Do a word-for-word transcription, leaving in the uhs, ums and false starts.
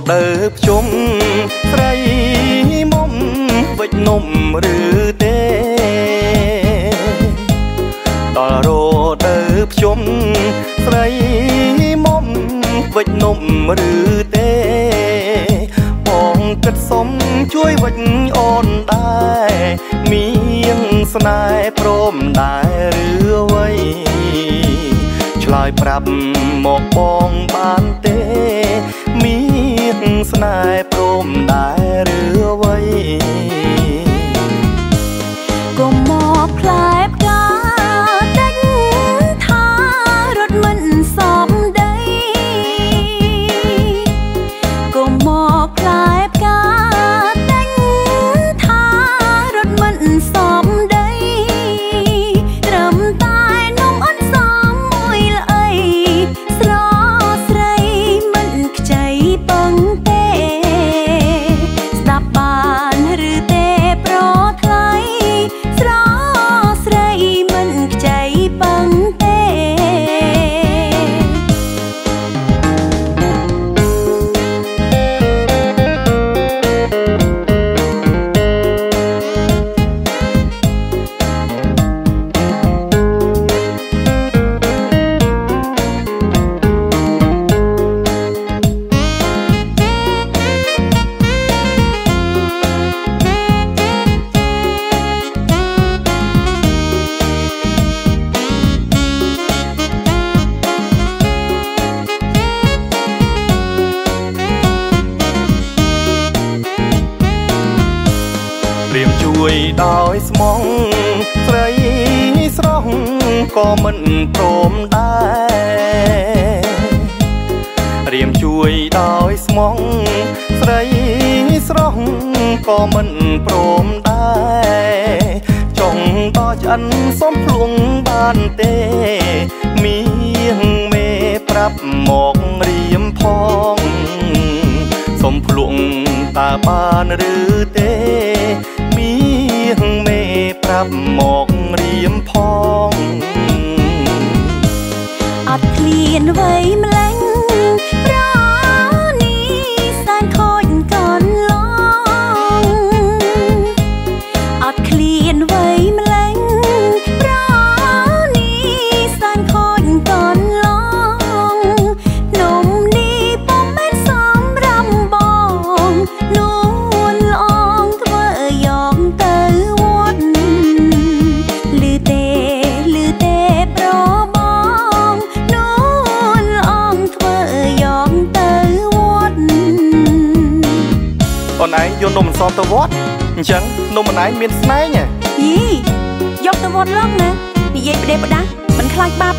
ដើបជុំស្រីមុំវិចនំឬទេដល់រដើបជុំស្រីមុំវិចនំឬទេបងគិតសុំជួយវិចអូនដែរមានស្នេហ៍ព្រមដែរឬអ្វីឆ្លើយប្រាប់មកបងបានទេមានស្នេហ៍ព្រមដែរឬអ្វីកុំមកផ្លែផ្កាដាច់ថារត់មិនសមដីកុំមកផ្លែផ្កាដាច់ថារត់មិនសមដីត្រឹមតែនំអត់សមមួយល្អីស្រស្រីមិនខ្ចីពឹងទេស្ដាប់បានឬទេប្រថ្លៃស្រស្រីមិនខ្ចីពឹងទេព្រាមជួយដោយស្មងស្រីស្រស់ក៏មិនព្រមដែរព្រាមជួយដោយស្មងស្រីស្រស់ក៏មិនព្រមដែរចង់ដល់ឆ្អិនសុំភ្លួងបានទេមានមេប្រាប់មករៀមផងសុំភ្លួងតើបានឬទេមានមេប្រាប់មករៀមផងអត់ឃ្លានវ័យម្លេះប្រនីសែនខូចកូនឡងអត់ឃ្លានវ័យម្លេះប្រនីសែនខូចកូនឡងនំនេះពុំមែនសំរំបងនួនល្អងធ្វើយកទៅវត្តលឺទេលឺទេប្របងនួនល្អងធ្វើយកទៅវត្តអូនឯងយកនំអន្សមទៅវត្តអញ្ចឹងនំអូនឯងមានស្នែងហ៎យីយកទៅវត្តឡងណានិយាយផ្ដេសផ្ដាស់មិនខ្លាចបាប